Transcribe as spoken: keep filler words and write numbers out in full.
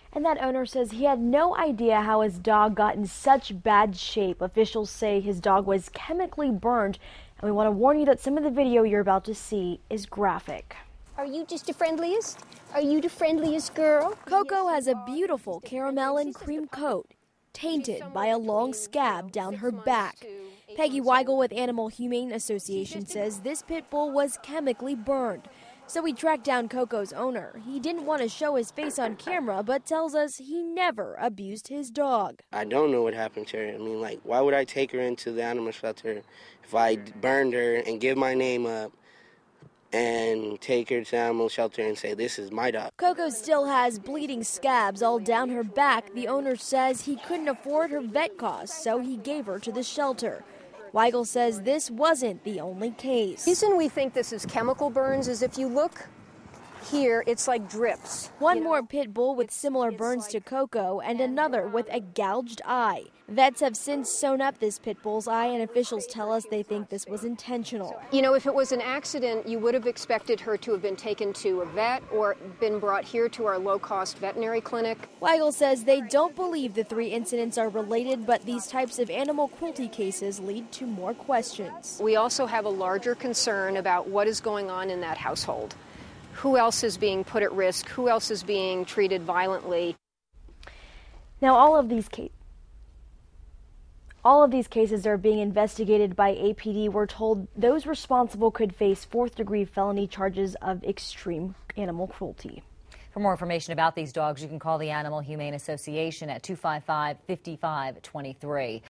And that owner says he had no idea how his dog got in such bad shape. Officials say his dog was chemically burned, and we want to warn you that some of the video you're about to see is graphic. Are you just the friendliest? Are you the friendliest girl? Coco has a beautiful caramel and cream coat, tainted by a long scab down her back. Peggy Weigel with Animal Humane Association says this pit bull was chemically burned. So we tracked down Coco's owner. He didn't want to show his face on camera, but tells us he never abused his dog. I don't know what happened to her. I mean, like, why would I take her into the animal shelter if I burned her and give my name up and take her to the animal shelter and say, this is my dog? Coco still has bleeding scabs all down her back. The owner says he couldn't afford her vet costs, so he gave her to the shelter. Weigel says this wasn't the only case. The reason we think this is chemical burns is if you look here, it's like drips. One you know? more pit bull with similar burns like, to Coco and another with a gouged eye. Vets have since sewn up this pit bull's eye, and officials tell us they think this was intentional. You know, if it was an accident, you would have expected her to have been taken to a vet or been brought here to our low-cost veterinary clinic. Weigel says they don't believe the three incidents are related, but these types of animal cruelty cases lead to more questions. We also have a larger concern about what is going on in that household. Who else is being put at risk? Who else is being treated violently? Now, all of these cases All of these cases are being investigated by A P D. We're told those responsible could face fourth-degree felony charges of extreme animal cruelty. For more information about these dogs, you can call the Animal Humane Association at two five five, five five two three.